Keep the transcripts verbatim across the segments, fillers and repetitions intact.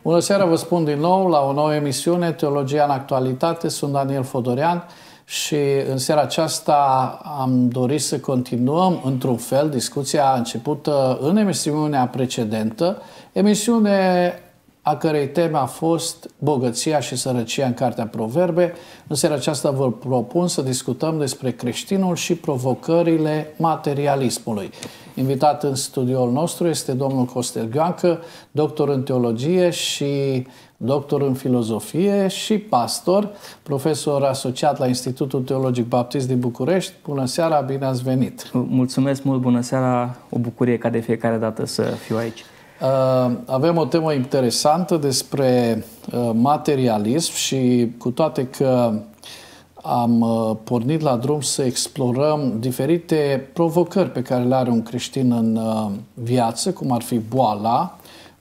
Bună seara, vă spun din nou la o nouă emisiune, Teologia în Actualitate. Sunt Daniel Fodorian și în seara aceasta am dorit să continuăm într-un fel discuția începută în emisiunea precedentă, emisiune a cărei teme a fost bogăția și sărăcia în Cartea Proverbe. În seara aceasta vă propun să discutăm despre creștinul și provocările materialismului. Invitat în studioul nostru este domnul Costel Ghioancă, doctor în teologie și doctor în filozofie și pastor, profesor asociat la Institutul Teologic Baptist din București. Bună seara, bine ați venit! Mulțumesc mult, bună seara, o bucurie ca de fiecare dată să fiu aici. Avem o temă interesantă despre materialism și cu toate că am pornit la drum să explorăm diferite provocări pe care le are un creștin în viață, cum ar fi boala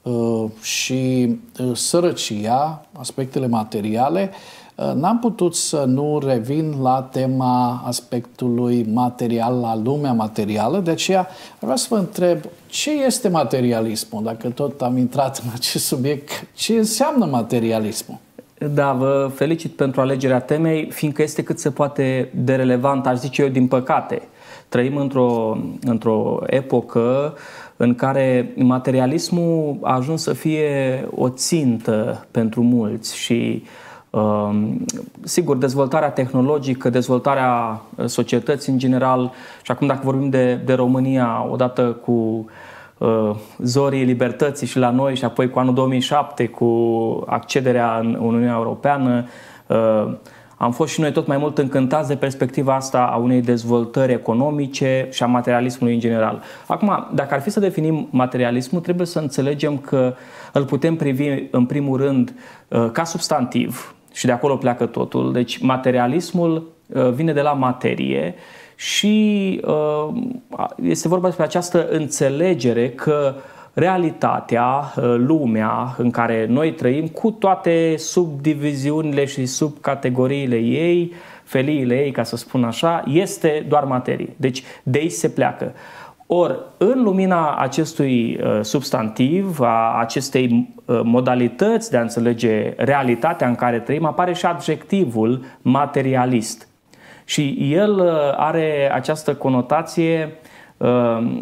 și sărăcia, aspectele materiale, n-am putut să nu revin la tema aspectului material, la lumea materială. De aceea vreau să vă întreb ce este materialismul, dacă tot am intrat în acest subiect, ce înseamnă materialismul? Da, vă felicit pentru alegerea temei, fiindcă este cât se poate de relevant, aș zice eu, din păcate. Trăim într-o, într-o epocă în care materialismul a ajuns să fie o țintă pentru mulți și sigur, dezvoltarea tehnologică, dezvoltarea societății în general și acum dacă vorbim de, de România, odată cu uh, zorii libertății și la noi și apoi cu anul două mii șapte, cu accederea în Uniunea Europeană, uh, am fost și noi tot mai mult încântați de perspectiva asta a unei dezvoltări economice și a materialismului în general. Acum, dacă ar fi să definim materialismul, trebuie să înțelegem că îl putem privi în primul rând uh, ca substantiv, și de acolo pleacă totul. Deci materialismul uh, vine de la materie și uh, este vorba despre această înțelegere că realitatea, uh, lumea în care noi trăim, cu toate subdiviziunile și subcategoriile ei, feliile ei, ca să spun așa, este doar materie. Deci de aici se pleacă. Ori, în lumina acestui uh, substantiv, a acestei uh, modalități de a înțelege realitatea în care trăim, apare și adjectivul materialist. Și el uh, are această conotație uh,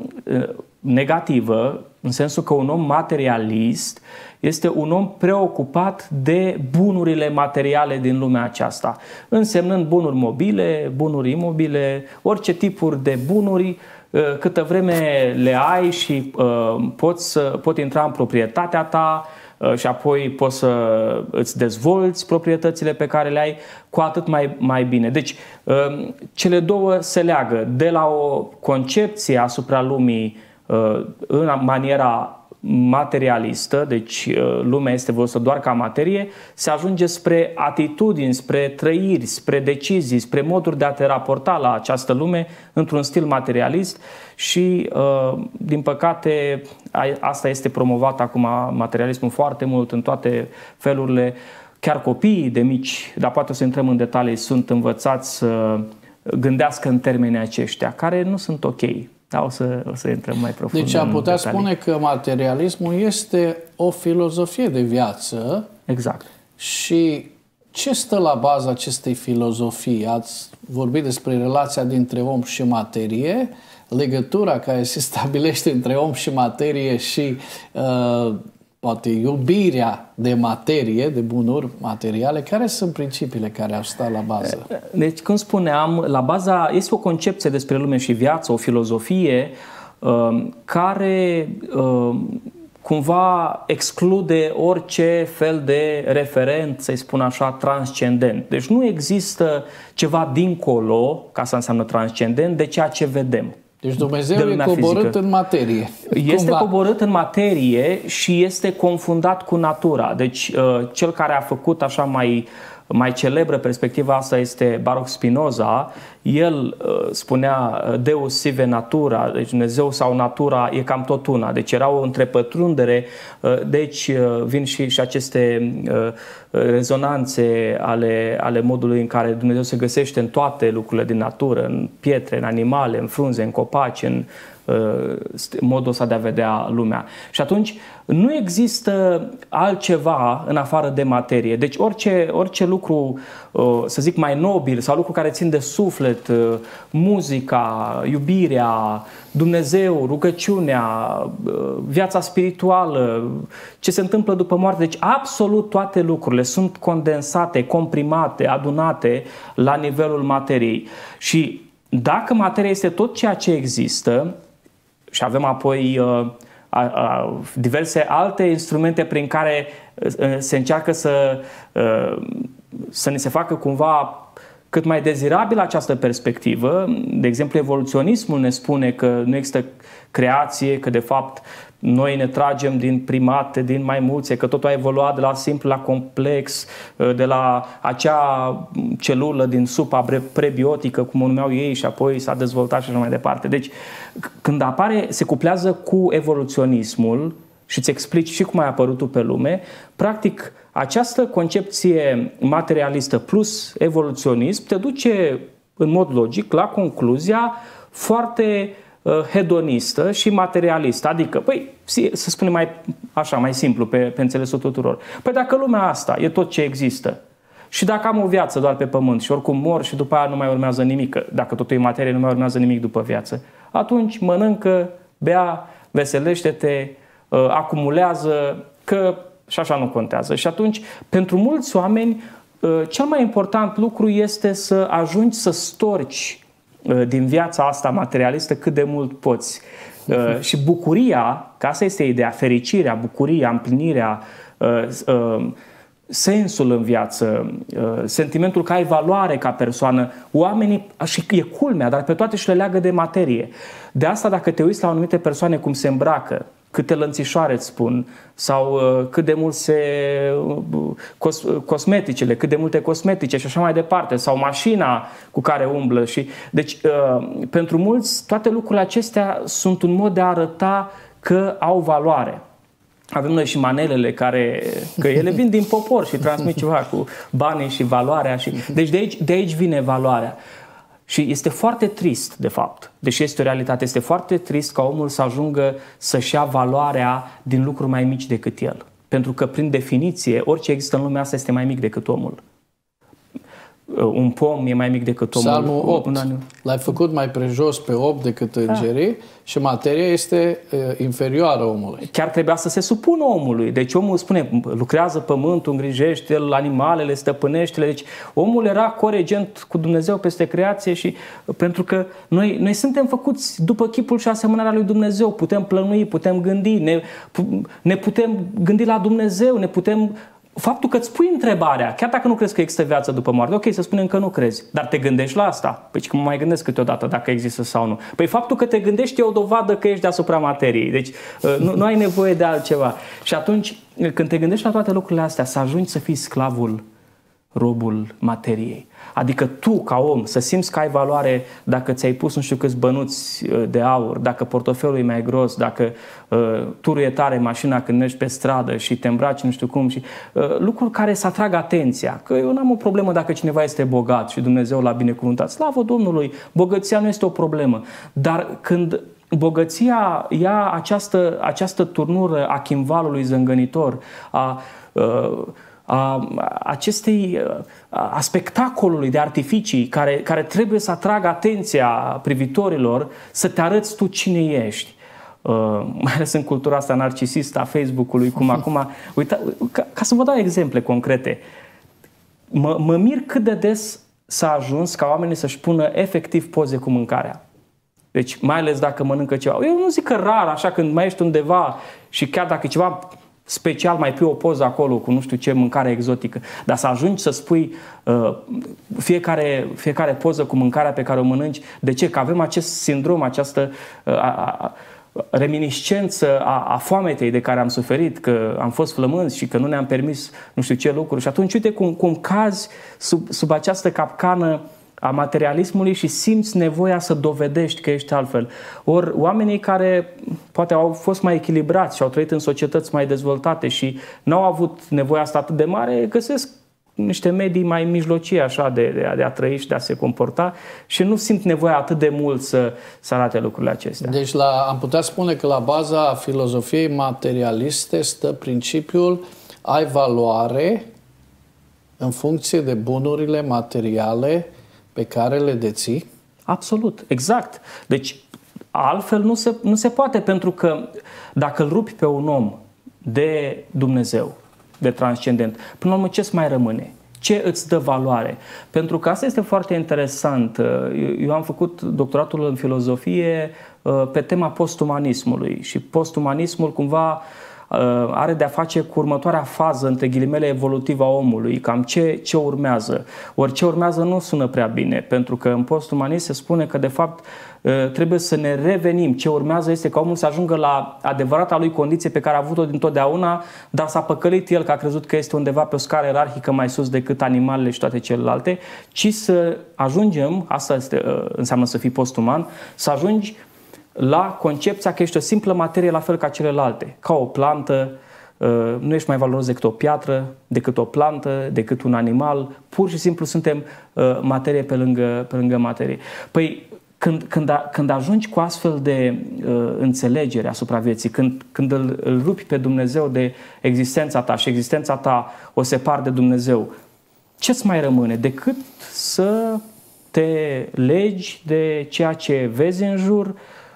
negativă, în sensul că un om materialist este un om preocupat de bunurile materiale din lumea aceasta, însemnând bunuri mobile, bunuri imobile, orice tipuri de bunuri, câtă vreme le ai și uh, poți să, pot intra în proprietatea ta uh, și apoi poți să îți dezvolți proprietățile pe care le ai, cu atât mai, mai bine. Deci uh, cele două se leagă de la o concepție asupra lumii uh, în maniera materialistă, deci lumea este văzută doar ca materie, se ajunge spre atitudini, spre trăiri, spre decizii, spre moduri de a te raporta la această lume într-un stil materialist și, din păcate, asta este promovat acum, materialismul, foarte mult în toate felurile. Chiar copiii de mici, dar poate o să intrăm în detalii, sunt învățați să gândească în termenii aceștia, care nu sunt ok. Da, o să, o să intrăm mai profund. Deci am putea spune că materialismul este o filozofie de viață. Exact. Și ce stă la baza acestei filozofii? Ați vorbit despre relația dintre om și materie, legătura care se stabilește între om și materie și uh, poate iubirea de materie, de bunuri materiale. Care sunt principiile care au stat la bază? Deci, cum spuneam, la baza este o concepție despre lume și viață, o filozofie uh, care uh, cumva exclude orice fel de referent, să-i spun așa, transcendent. Deci nu există ceva dincolo, ca să înseamnă transcendent, de ceea ce vedem. Deci Dumnezeu e coborât fizică. În materie. Este cumva. coborât în materie și este confundat cu natura. Deci cel care a făcut așa mai, mai celebră perspectiva asta este Baruch Spinoza. El spunea Deus sive natura, deci Dumnezeu sau natura e cam tot una. Deci era o întrepătrundere, deci vin și, și aceste rezonanțe ale, ale modului în care Dumnezeu se găsește în toate lucrurile din natură, în pietre, în animale, în frunze, în copaci, în modul ăsta de a vedea lumea. Și atunci nu există altceva în afară de materie. Deci orice, orice lucru, să zic, mai nobil sau lucru care țin de suflet, muzica, iubirea, Dumnezeu, rugăciunea, viața spirituală, ce se întâmplă după moarte, deci absolut toate lucrurile sunt condensate, comprimate, adunate la nivelul materiei. Și dacă materia este tot ceea ce există, și avem apoi uh, uh, diverse alte instrumente prin care uh, se încearcă să, uh, să ni se facă cumva cât mai dezirabilă această perspectivă. De exemplu, evoluționismul ne spune că nu există creație, că de fapt noi ne tragem din primate, din maimuțe, că totul a evoluat de la simplu la complex, de la acea celulă din supa prebiotică, cum o numeau ei, și apoi s-a dezvoltat și așa mai departe. Deci, când apare, se cuplează cu evoluționismul și îți explici și cum ai apărut tu pe lume, practic, această concepție materialistă plus evoluționism te duce în mod logic la concluzia foarte hedonistă și materialistă. Adică, păi, să spunem mai așa, mai simplu, pe, pe înțelesul tuturor. Păi dacă lumea asta e tot ce există și dacă am o viață doar pe pământ și oricum mor și după aia nu mai urmează nimic, dacă totul e materie, nu mai urmează nimic după viață, atunci mănâncă, bea, veselește-te, acumulează, că și așa nu contează. Și atunci, pentru mulți oameni, cel mai important lucru este să ajungi să storci din viața asta materialistă cât de mult poți. Și bucuria, că asta este ideea, fericirea, bucuria, împlinirea, sensul în viață, sentimentul că ai valoare ca persoană, oamenii, și e culmea, dar pe toate și le leagă de materie. De asta, dacă te uiți la anumite persoane cum se îmbracă, câte lănțișoare îți spun, sau uh, cât de mult se uh, cos, cosmeticele, cât de multe cosmetice și așa mai departe, sau mașina cu care umblă. Și, deci, uh, pentru mulți, toate lucrurile acestea sunt un mod de a arăta că au valoare. Avem noi și manelele care, că ele vin din popor și transmit ceva cu banii și valoarea. Și, deci de aici, de aici vine valoarea. Și este foarte trist, de fapt, deși este o realitate, este foarte trist ca omul să ajungă să-și ia valoarea din lucruri mai mici decât el. Pentru că, prin definiție, orice există în lumea asta este mai mic decât omul. Un pom e mai mic decât omul. Psalmul opt. L-ai făcut mai prejos pe opt decât îngerii, da. Și materia este uh, inferioară omului. Chiar trebuia să se supună omului. Deci omul spune, lucrează pământul, îngrijește-l, animalele, stăpânește-le. Deci omul era coregent cu Dumnezeu peste creație și pentru că noi, noi suntem făcuți după chipul și asemănarea lui Dumnezeu. Putem plănui, putem gândi, ne, ne putem gândi la Dumnezeu, ne putem... Faptul că îți pui întrebarea, chiar dacă nu crezi că există viață după moarte, ok, să spunem că nu crezi, dar te gândești la asta. Păi că mă mai gândesc câteodată dacă există sau nu. Păi faptul că te gândești e o dovadă că ești deasupra materiei. Deci nu, nu ai nevoie de altceva. Și atunci, când te gândești la toate lucrurile astea, să ajungi să fii sclavul, robul materiei. Adică tu, ca om, să simți că ai valoare dacă ți-ai pus nu știu câți bănuți de aur, dacă portofelul e mai gros, dacă uh, turul e tare mașina când mergi pe stradă și te îmbraci nu știu cum și uh, lucruri care să atragă atenția. Că eu n-am o problemă dacă cineva este bogat și Dumnezeu l-a binecuvântat. Slavă Domnului! Bogăția nu este o problemă. Dar când bogăția ia această, această turnură a chimvalului zângănitor, a... Uh, A, acestei, a spectacolului de artificii care, care trebuie să atragă atenția privitorilor, să te arăți tu cine ești. Uh, mai ales în cultura asta narcisistă a Facebook-ului, cum acum... Uita, ca, ca să vă dau exemple concrete. Mă, mă mir cât de des s-a ajuns ca oamenii să-și pună efectiv poze cu mâncarea. Deci, mai ales dacă mănâncă ceva. Eu nu zic că rar, așa, când mai ești undeva și chiar dacă e ceva... special, mai pui o poză acolo cu nu știu ce mâncare exotică, dar să ajungi să spui uh, fiecare, fiecare poză cu mâncarea pe care o mănânci. De ce? Că avem acest sindrom, această uh, a, a, reminiscență a, a foametei de care am suferit, că am fost flămânzi și că nu ne-am permis nu știu ce lucruri. Și atunci uite cum, cum cazi sub, sub această capcană a materialismului și simți nevoia să dovedești că ești altfel. Ori oamenii care poate au fost mai echilibrați și au trăit în societăți mai dezvoltate și n-au avut nevoia asta atât de mare, găsesc niște medii mai mijlocii așa de, de, a, de a trăi și de a se comporta și nu simt nevoia atât de mult să, să arate lucrurile acestea. Deci la, am putea spune că la baza filozofiei materialiste stă principiul ai valoare în funcție de bunurile materiale pe care le deții? Absolut, exact. Deci altfel nu se, nu se poate, pentru că dacă îl rupi pe un om de Dumnezeu, de transcendent, până la urmă ce-ți mai rămâne? Ce îți dă valoare? Pentru că asta este foarte interesant. Eu am făcut doctoratul în filozofie pe tema postumanismului și postumanismul cumva are de-a face cu următoarea fază, între ghilimele, evolutivă a omului, cam ce, ce urmează. Ori ce urmează nu sună prea bine, pentru că în postumanism se spune că de fapt trebuie să ne revenim. Ce urmează este ca omul să ajungă la adevărata lui condiție pe care a avut-o dintotdeauna, dar s-a păcălit el că a crezut că este undeva pe o scară ierarhică mai sus decât animalele și toate celelalte, ci să ajungem, asta este, înseamnă să fii postuman, să ajungi la concepția că ești o simplă materie la fel ca celelalte, ca o plantă, nu ești mai valoros decât o piatră, decât o plantă, decât un animal, pur și simplu suntem materie pe lângă, pe lângă materie. Păi când, când, a, când ajungi cu astfel de uh, înțelegere asupra vieții, când, când îl, îl rupi pe Dumnezeu de existența ta și existența ta o separi de Dumnezeu, ce-ți mai rămâne decât să te legi de ceea ce vezi în jur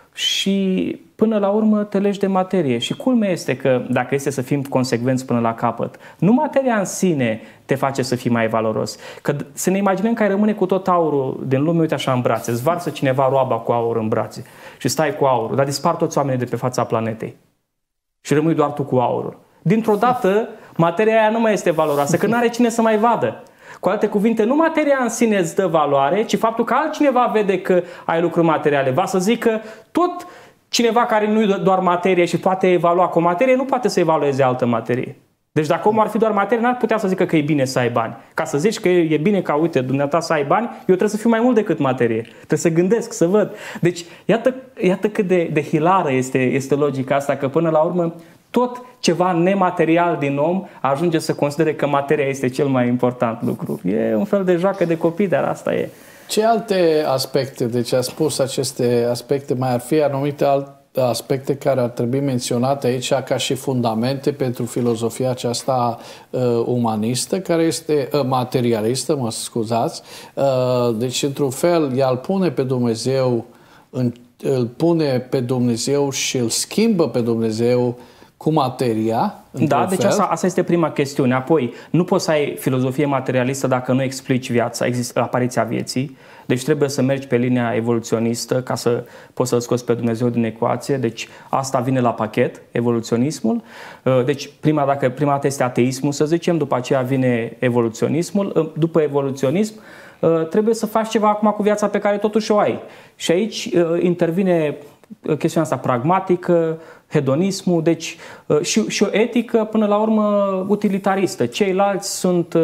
și până la urmă te legi de materie. Și culmea este că, dacă este să fim consecvenți până la capăt, nu materia în sine te face să fii mai valoros. Că să ne imaginăm că ai rămâne cu tot aurul din lume, uite așa, în brațe, îți varsă cineva roaba cu aur în brațe și stai cu aurul, dar dispar toți oamenii de pe fața planetei și rămâi doar tu cu aurul. Dintr-o dată, materia aia nu mai este valoroasă, că nu are cine să mai vadă. Cu alte cuvinte, nu materia în sine îți dă valoare, ci faptul că altcineva vede că ai lucruri materiale. Va să zică, tot cineva care nu e doar materie și poate evalua cu o materie, nu poate să evalueze altă materie. Deci dacă omul ar fi doar materie, n-ar putea să zică că e bine să ai bani. Ca să zici că e bine ca, uite, dumneata să ai bani, eu trebuie să fiu mai mult decât materie. Trebuie să gândesc, să văd. Deci, iată, iată cât de, de hilară este, este logica asta, că până la urmă tot ceva nematerial din om ajunge să considere că materia este cel mai important lucru. E un fel de joacă de copii, dar asta e. Ce alte aspecte, deci a spus aceste aspecte, mai ar fi anumite alte aspecte care ar trebui menționate aici ca și fundamente pentru filozofia aceasta uh, umanistă, care este uh, materialistă, mă scuzați. Uh, deci, într-un fel, ea îl pune pe Dumnezeu, în, îl pune pe Dumnezeu și îl schimbă pe Dumnezeu cu materia. Da, deci asta, asta este prima chestiune. Apoi, nu poți să ai filozofie materialistă dacă nu explici viața, există apariția vieții. Deci trebuie să mergi pe linia evoluționistă ca să poți să-L scoți pe Dumnezeu din ecuație. Deci asta vine la pachet, evoluționismul. Deci prima, dacă prima dată este ateismul, să zicem, după aceea vine evoluționismul. După evoluționism trebuie să faci ceva acum cu viața pe care totuși o ai. Și aici intervine chestiunea asta pragmatică, hedonismul, deci și, și o etică până la urmă utilitaristă. Ceilalți sunt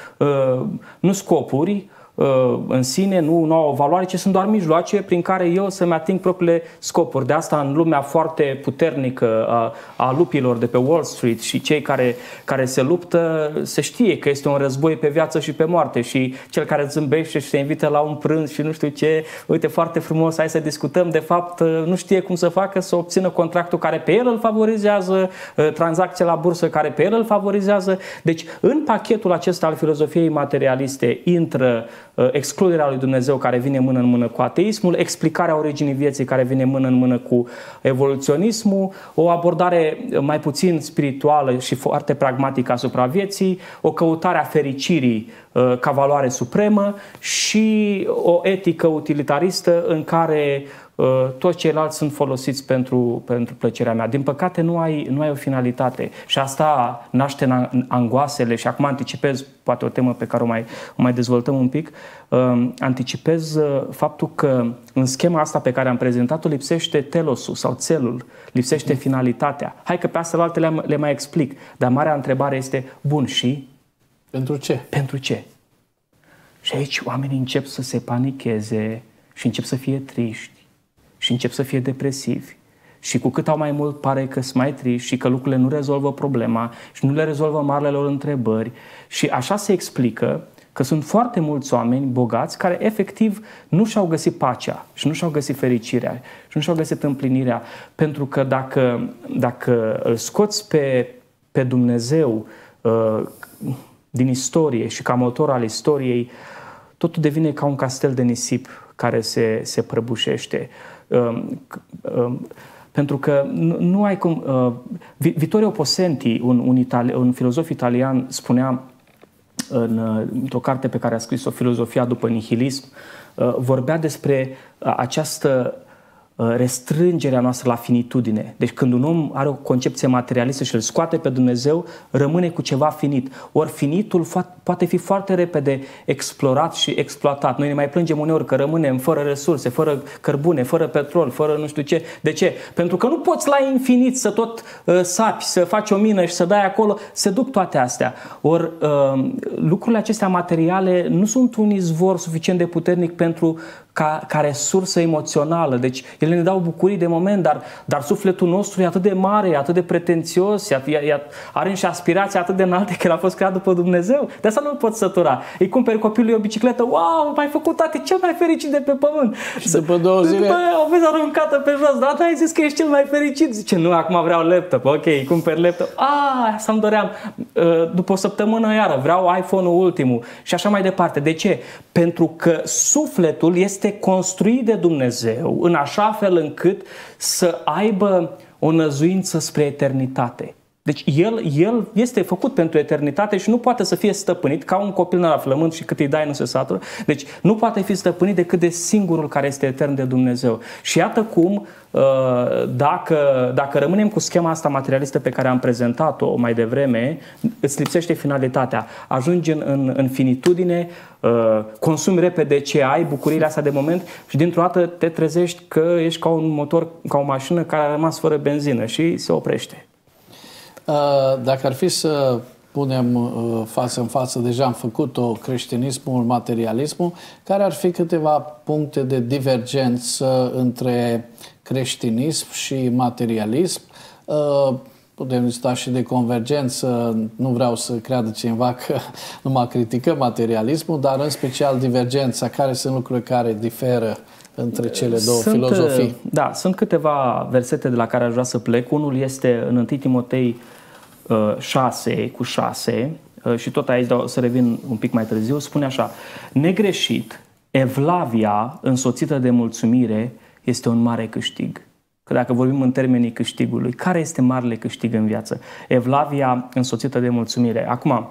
nu scopuri în sine, nu, nu au o valoare, ci sunt doar mijloace prin care eu să-mi ating propriile scopuri. De asta în lumea foarte puternică a, a lupilor de pe Wall Street și cei care, care se luptă, se știe că este un război pe viață și pe moarte și cel care zâmbește și se invită la un prânz și nu știu ce, uite foarte frumos, hai să discutăm, de fapt nu știe cum să facă să obțină contractul care pe el îl favorizează, tranzacția la bursă care pe el îl favorizează. Deci în pachetul acesta al filozofiei materialiste intră excluderea lui Dumnezeu care vine mână în mână cu ateismul, explicarea originii vieții care vine mână în mână cu evoluționismul, o abordare mai puțin spirituală și foarte pragmatică asupra vieții, o căutare a fericirii ca valoare supremă și o etică utilitaristă în care toți ceilalți sunt folosiți pentru, pentru plăcerea mea. Din păcate nu ai, nu ai o finalitate și asta naște angoasele și acum anticipez, poate o temă pe care o mai, o mai dezvoltăm un pic, uh, anticipez faptul că în schema asta pe care am prezentat-o lipsește telosul sau țelul, lipsește finalitatea. Hai că pe astea alte le, le mai explic, dar marea întrebare este, bun, și? Pentru ce? Pentru ce? Și aici oamenii încep să se panicheze și încep să fie triști și încep să fie depresivi Și cu cât au mai mult, pare că sunt mai triști și că lucrurile nu rezolvă problema și nu le rezolvă marile lor întrebări. Și așa se explică că sunt foarte mulți oameni bogați care efectiv nu și-au găsit pacea și nu și-au găsit fericirea și nu și-au găsit împlinirea. Pentru că dacă, dacă îl scoți pe, pe Dumnezeu uh, din istorie și ca motor al istoriei, totul devine ca un castel de nisip care se, se prăbușește. Uh, uh, Pentru că nu, nu ai cum... Uh, Vittorio Possenti, un, un, itali, un filozof italian, spunea în, într-o carte pe care a scris-o, Filozofia după nihilism, uh, vorbea despre uh, această uh, restrângere a noastră la finitudine. Deci când un om are o concepție materialistă și îl scoate pe Dumnezeu, rămâne cu ceva finit. Ori finitul poate fi foarte repede explorat și exploatat. Noi ne mai plângem uneori că rămânem fără resurse, fără cărbune, fără petrol, fără nu știu ce. De ce? Pentru că nu poți la infinit să tot uh, sapi, să faci o mină și să dai acolo. Se duc toate astea. Ori uh, lucrurile acestea materiale nu sunt un izvor suficient de puternic pentru ca, ca resursă emoțională. Deci ele ne dau bucurii de moment, dar, dar sufletul nostru e atât de mare, e atât de pretențios, e, e, are și aspirații atât de înalte că el a fost creat după Dumnezeu. De asta nu-l poți sătura. Îi cumperi copilului o bicicletă, wow, m-ai făcut tati cel mai fericit de pe pământ. Și după două zile... După o vezi aruncată pe jos, dar ai zis că ești cel mai fericit. Zice, nu, acum vreau laptop. Ok, îi cumperi laptop. Ah, asta-mi doream. După o săptămână iară, vreau iPhone-ul ultimul și așa mai departe. De ce? Pentru că sufletul este construit de Dumnezeu în așa fel încât să aibă o năzuință spre eternitate. Deci el, el este făcut pentru eternitate și nu poate să fie stăpânit ca un copil la flământ și cât îi dai nu se satură. Deci nu poate fi stăpânit decât de singurul care este etern de Dumnezeu. Și iată cum, dacă, dacă rămânem cu schema asta materialistă pe care am prezentat-o mai devreme, îți lipsește finalitatea. Ajungi în, în, în finitudine, consumi repede ce ai, bucuriile astea de moment și dintr-o dată te trezești că ești ca un motor, ca o mașină care a rămas fără benzină și se oprește. Dacă ar fi să punem față în față, deja am făcut-o, creștinismul, materialismul, care ar fi câteva puncte de divergență între creștinism și materialism? Putem sta și de convergență, nu vreau să creadă cineva că numai criticăm materialismul, dar în special divergența, care sunt lucruri care diferă între cele două sunt, filozofii? Da, sunt câteva versete de la care aș vrea să plec. Unul este în întâi Timotei șase cu șase și tot aici o să revin un pic mai târziu, spune așa: negreșit, evlavia însoțită de mulțumire este un mare câștig. Că dacă vorbim în termenii câștigului, care este marele câștig în viață? Evlavia însoțită de mulțumire. Acum,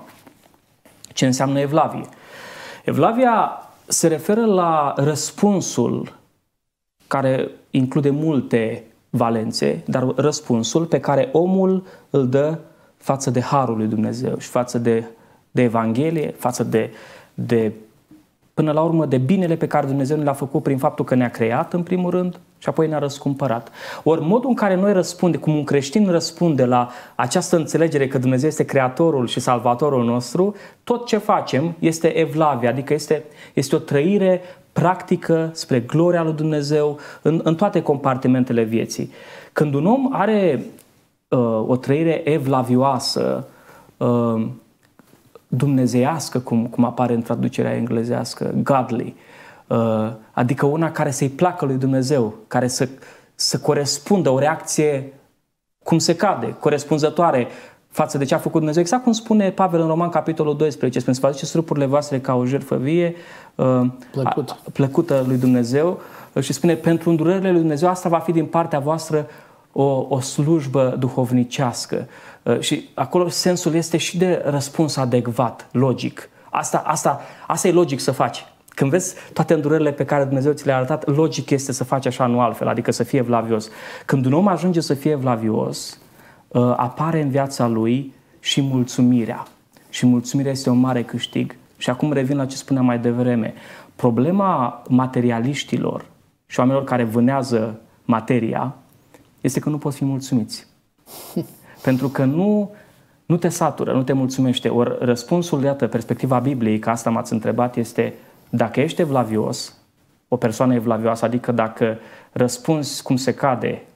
ce înseamnă evlavie? Evlavia se referă la răspunsul care include multe valențe, dar răspunsul pe care omul îl dă față de harul lui Dumnezeu și față de, de Evanghelie, față de, de, până la urmă, de binele pe care Dumnezeu ne l-a făcut prin faptul că ne-a creat, în primul rând, și apoi ne-a răscumpărat. Ori modul în care noi răspundem, cum un creștin răspunde la această înțelegere că Dumnezeu este Creatorul și Salvatorul nostru, tot ce facem este evlavia, adică este, este o trăire practică spre gloria lui Dumnezeu în, în toate compartimentele vieții. Când un om are uh, o trăire evlavioasă, uh, dumnezeiască, cum, cum apare în traducerea englezească, godly, uh, adică una care să-i placă lui Dumnezeu, care să, să corespundă, o reacție cum se cade, corespunzătoare față de ce a făcut Dumnezeu. Exact cum spune Pavel în Roman, capitolul doisprezece, spune: să faceți trupurile voastre ca o jertfă vie, plăcută. plăcută lui Dumnezeu, și spune: pentru îndurările lui Dumnezeu, asta va fi din partea voastră o, o slujbă duhovnicească. Și acolo sensul este și de răspuns adecvat, logic. Asta, asta, asta e logic să faci. Când vezi toate îndurările pe care Dumnezeu ți le-a arătat, logic este să faci așa, nu altfel, adică să fie evlavios. Când un om ajunge să fie evlavios, apare în viața lui și mulțumirea. Și mulțumirea este un mare câștig. Și acum revin la ce spuneam mai devreme. Problema materialiștilor și oamenilor care vânează materia este că nu pot fi mulțumiți. Pentru că nu, nu te satură, nu te mulțumește. Ori răspunsul, iată, perspectiva Bibliei, că asta m-ați întrebat, este: dacă ești evlavios, o persoană evlavioasă, adică dacă răspunzi cum se cade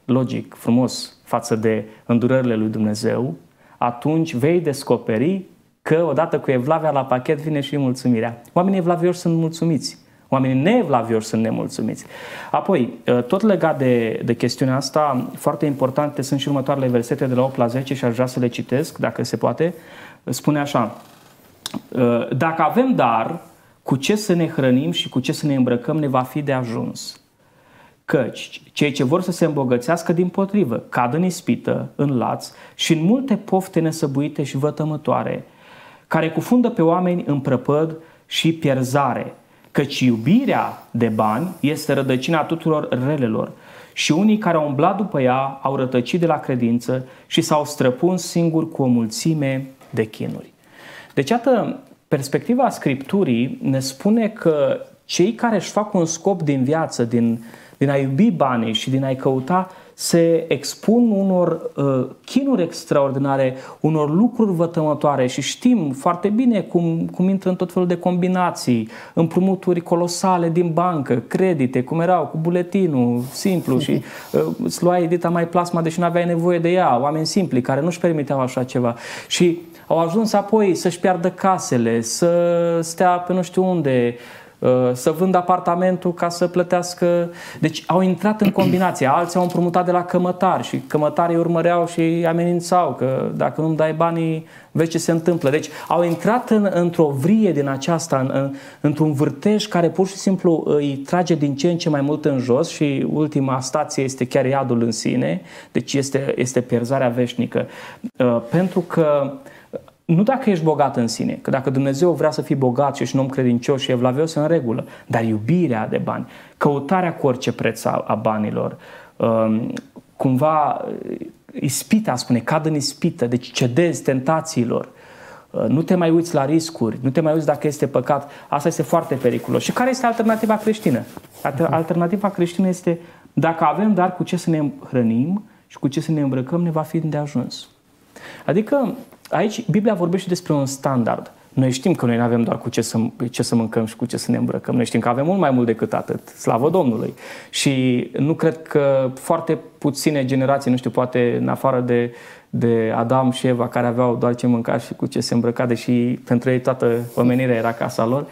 logic, frumos față de îndurările lui Dumnezeu, atunci vei descoperi că odată cu evlavia la pachet vine și mulțumirea. Oamenii evlavioși sunt mulțumiți. Oamenii neevlavioși sunt nemulțumiți. Apoi, tot legat de, de chestiunea asta, foarte importante sunt și următoarele versete de la opt la zece și aș vrea să le citesc, dacă se poate. Spune așa: dacă avem dar, cu ce să ne hrănim și cu ce să ne îmbrăcăm ne va fi de ajuns. Căci cei ce vor să se îmbogățească dimpotrivă cad în ispită, în laț și în multe pofte nesăbuite și vătămătoare, care cufundă pe oameni în prăpăd și pierzare. Căci iubirea de bani este rădăcina tuturor relelor și unii care au umblat după ea au rătăcit de la credință și s-au străpuns singuri cu o mulțime de chinuri. Deci, iată, perspectiva Scripturii ne spune că cei care își fac un scop din viață, din, din a iubi banii și din a-i căuta, se expun unor uh, chinuri extraordinare, unor lucruri vătămătoare și știm foarte bine cum, cum intră în tot felul de combinații, împrumuturi colosale din bancă, credite, cum erau cu buletinul simplu și uh, îți luai dita mai plasma deși nu aveai nevoie de ea, oameni simpli care nu-și permiteau așa ceva și au ajuns apoi să-și piardă casele, să stea pe nu știu unde, să vândă apartamentul ca să plătească. Deci au intrat în combinație. Alții au împrumutat de la cămătari și cămătarii urmăreau și amenințau că dacă nu-mi dai banii, vezi ce se întâmplă. Deci au intrat în, într-o vrie din aceasta, în, în, într-un vârtej care pur și simplu îi trage din ce în ce mai mult în jos și ultima stație este chiar iadul în sine. Deci este, este pierzarea veșnică. Pentru că nu dacă ești bogat în sine, că dacă Dumnezeu vrea să fii bogat și ești un om credincios și evlavios, în regulă, dar iubirea de bani, căutarea cu orice preț a, a banilor, um, cumva ispita, spune, cad în ispită, deci cedezi tentațiilor, uh, nu te mai uiți la riscuri, nu te mai uiți dacă este păcat, asta este foarte periculos. Și care este alternativa creștină? Alternativa creștină este: dacă avem dar cu ce să ne hrănim și cu ce să ne îmbrăcăm, ne va fi de ajuns. Adică aici Biblia vorbește despre un standard. Noi știm că noi nu avem doar cu ce să, ce să mâncăm și cu ce să ne îmbrăcăm. Noi știm că avem mult mai mult decât atât. Slavă Domnului! Și nu cred că foarte puține generații, nu știu, poate în afară de, de Adam și Eva, care aveau doar ce mânca și cu ce se îmbrăca, deși pentru ei toată omenirea era casa lor,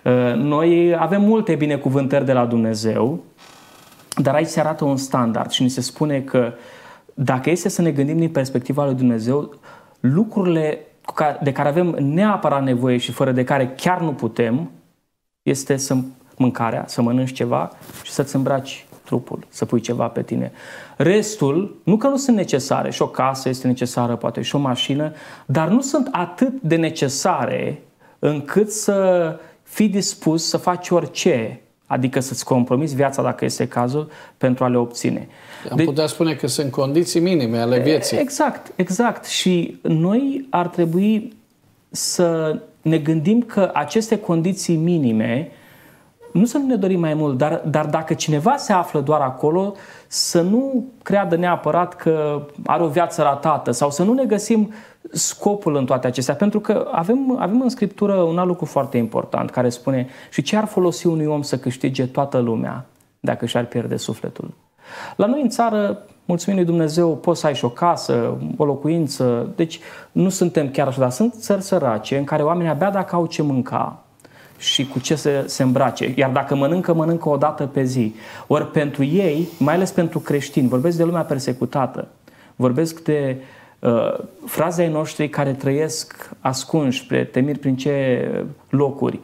noi avem multe binecuvântări de la Dumnezeu, dar aici se arată un standard și ni se spune că dacă este să ne gândim din perspectiva lui Dumnezeu, lucrurile de care avem neapărat nevoie și fără de care chiar nu putem, este să mâncarea, să mănânci ceva și să-ți îmbraci trupul, să pui ceva pe tine. Restul, nu că nu sunt necesare, și o casă este necesară, poate și o mașină, dar nu sunt atât de necesare încât să fii dispus să faci orice, adică să-ți compromiți viața, dacă este cazul, pentru a le obține. Am putea spune că sunt condiții minime ale vieții. Exact, exact. Și noi ar trebui să ne gândim că aceste condiții minime, nu să nu ne dorim mai mult, dar, dar dacă cineva se află doar acolo, să nu creadă neapărat că are o viață ratată sau să nu ne găsim scopul în toate acestea. Pentru că avem, avem în Scriptură un alt lucru foarte important care spune: și ce ar folosi unui om să câștige toată lumea dacă și-ar pierde sufletul? La noi în țară, mulțumim lui Dumnezeu, poți să ai și o casă, o locuință, deci nu suntem chiar așa, dar sunt țări sărace în care oamenii abia dacă au ce mânca și cu ce să se îmbrace, iar dacă mănâncă, mănâncă o dată pe zi. Ori pentru ei, mai ales pentru creștini, vorbesc de lumea persecutată, vorbesc de uh, frazei noștri care trăiesc ascunși, temiri prin ce locuri,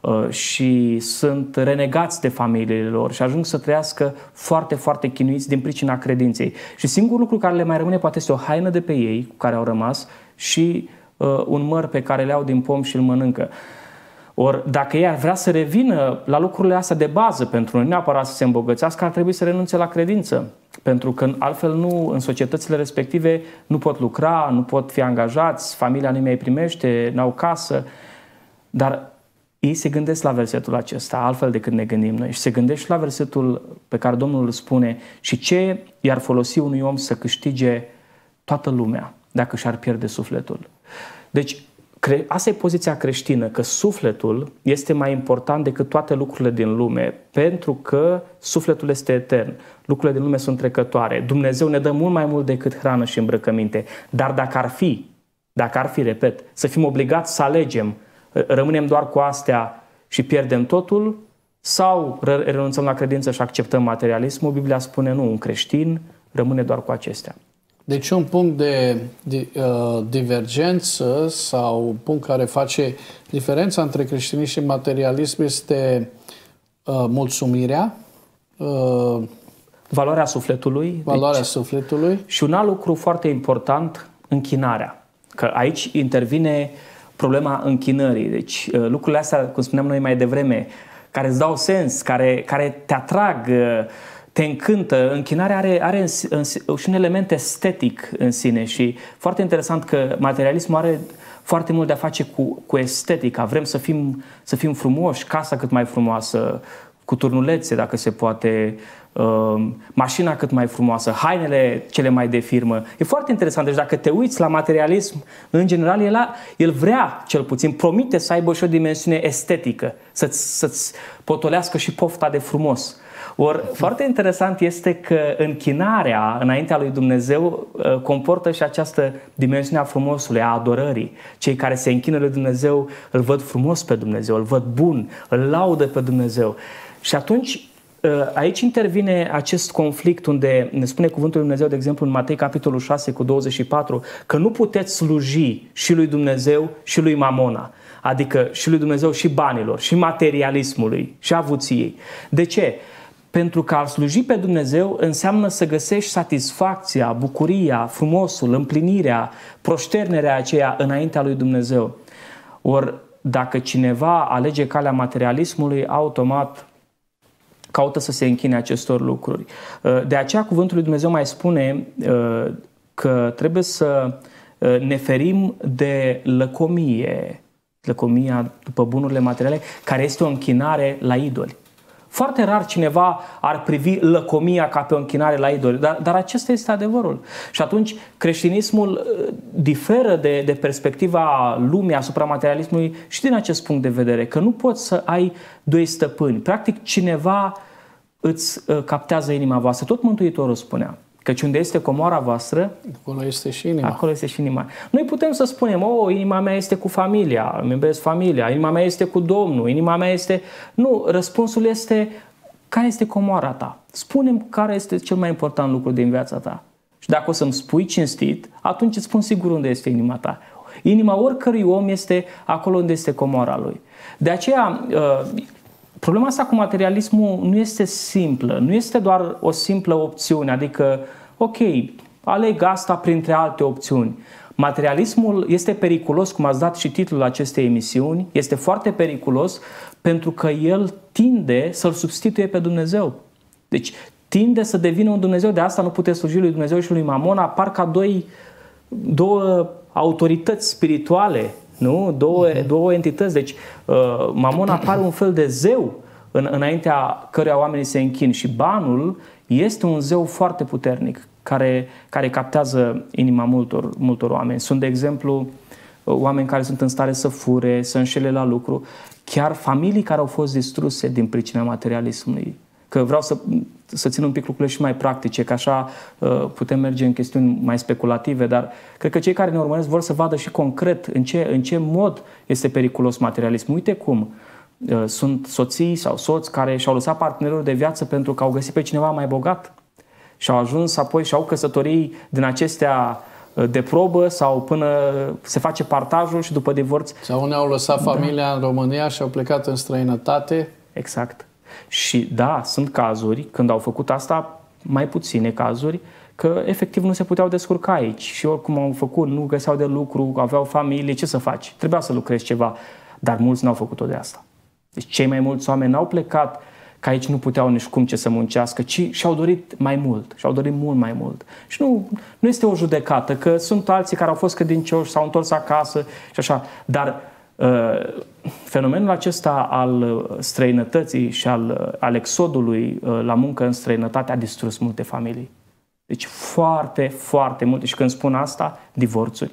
și sunt renegați de familiile lor și ajung să trăiască foarte, foarte chinuiți din pricina credinței. Și singurul lucru care le mai rămâne poate este o haină de pe ei cu care au rămas și uh, un măr pe care le au din pom și îl mănâncă. Ori dacă ei ar vrea să revină la lucrurile astea de bază pentru noi, neapărat să se îmbogățească, ar trebui să renunțe la credință. Pentru că altfel nu, în societățile respective nu pot lucra, nu pot fi angajați, familia nu mai primește, n-au casă, dar ei se gândesc la versetul acesta, altfel decât ne gândim noi. Și se gândesc la versetul pe care Domnul îl spune: și ce i-ar folosi unui om să câștige toată lumea dacă și-ar pierde sufletul? Deci, Asta e poziția creștină, că sufletul este mai important decât toate lucrurile din lume, pentru că sufletul este etern. Lucrurile din lume sunt trecătoare. Dumnezeu ne dă mult mai mult decât hrană și îmbrăcăminte. Dar dacă ar fi, dacă ar fi, repet, să fim obligați să alegem, rămânem doar cu astea și pierdem totul, sau renunțăm la credință și acceptăm materialismul, Biblia spune nu, un creștin rămâne doar cu acestea. Deci un punct de, de uh, divergență sau un punct care face diferența între creștinism și materialism este uh, mulțumirea, uh, valoarea sufletului. Valoarea deci, sufletului. Și un alt lucru foarte important, închinarea. Că aici intervine problema închinării. Deci uh, lucrurile astea, cum spuneam noi mai devreme, care îți dau sens, care, care te atrag, uh, te încântă. Închinarea are, are în, în, și un element estetic în sine și foarte interesant că materialismul are foarte mult de a face cu, cu estetica. Vrem să fim, să fim frumoși, casa cât mai frumoasă, cu turnulețe dacă se poate, uh, mașina cât mai frumoasă, hainele cele mai de firmă. E foarte interesant. Deci dacă te uiți la materialism, în general, el, a, el vrea, cel puțin, promite să aibă și o dimensiune estetică, să-ți, să-ți potolească și pofta de frumos. Or, foarte interesant este că închinarea înaintea lui Dumnezeu comportă și această dimensiune a frumosului, a adorării. Cei care se închină lui Dumnezeu îl văd frumos pe Dumnezeu, îl văd bun, îl laudă pe Dumnezeu. Și atunci aici intervine acest conflict unde ne spune cuvântul lui Dumnezeu, de exemplu, în Matei capitolul șase cu douăzeci și patru, că nu puteți sluji și lui Dumnezeu și lui Mamona. Adică și lui Dumnezeu și banilor, și materialismului, și avuției. De ce? Pentru că a sluji pe Dumnezeu înseamnă să găsești satisfacția, bucuria, frumosul, împlinirea, proșternerea aceea înaintea lui Dumnezeu. Ori dacă cineva alege calea materialismului, automat caută să se închine acestor lucruri. De aceea cuvântul lui Dumnezeu mai spune că trebuie să ne ferim de lăcomie, lăcomia după bunurile materiale, care este o închinare la idoli. Foarte rar cineva ar privi lăcomia ca pe o închinare la idoli, dar, dar acesta este adevărul. Și atunci creștinismul diferă de, de perspectiva lumii asupra materialismului și din acest punct de vedere, că nu poți să ai doi stăpâni. Practic cineva îți captează inima voastră. Tot Mântuitorul spunea. Căci unde este comoara voastră, acolo este și inima. Acolo este și inima. Noi putem să spunem, o, inima mea este cu familia, îmi iubesc familia, inima mea este cu Domnul, inima mea este... Nu, răspunsul este, care este comoara ta? Spune-mi care este cel mai important lucru din viața ta. Și dacă o să-mi spui cinstit, atunci îți spun sigur unde este inima ta. Inima oricărui om este acolo unde este comoara lui. De aceea... Problema asta cu materialismul nu este simplă, nu este doar o simplă opțiune, adică, ok, aleg asta printre alte opțiuni. Materialismul este periculos, cum ați dat și titlul acestei emisiuni, este foarte periculos pentru că el tinde să-L substituie pe Dumnezeu. Deci tinde să devină un Dumnezeu, de asta nu puteți sluji lui Dumnezeu și lui Mamona, par ca doi, două autorități spirituale, nu? Două, uh-huh. două entități. Deci uh, Mamona apare un fel de zeu în, înaintea căruia oamenii se închin și banul este un zeu foarte puternic care, care captează inima multor, multor oameni. Sunt, de exemplu, oameni care sunt în stare să fure, să înșele la lucru, chiar familii care au fost distruse din pricina materialismului. Că vreau să, să țin un pic lucrurile și mai practice, că așa uh, putem merge în chestiuni mai speculative, dar cred că cei care ne urmăresc vor să vadă și concret în ce, în ce mod este periculos materialismul. Uite cum uh, sunt soții sau soți care și-au lăsat partenerul de viață pentru că au găsit pe cineva mai bogat și au ajuns apoi și au căsătorii din acestea de probă sau până se face partajul și după divorț. Sau unii au lăsat familia da. în România și au plecat în străinătate. Exact. Și da, sunt cazuri, când au făcut asta, mai puține cazuri, că efectiv nu se puteau descurca aici. Și oricum au făcut, nu găseau de lucru, aveau familie, ce să faci? Trebuia să lucrezi ceva. Dar mulți n-au făcut-o de asta. Deci cei mai mulți oameni n-au plecat că aici nu puteau nici cum ce să muncească, ci și-au dorit mai mult, și-au dorit mult mai mult. Și nu, nu este o judecată, că sunt alții care au fost credincioși, s-au întors acasă și așa. Dar uh, fenomenul acesta al străinătății și al, al exodului uh, la muncă în străinătate a distrus multe familii. Deci foarte, foarte multe. Și când spun asta, divorțuri.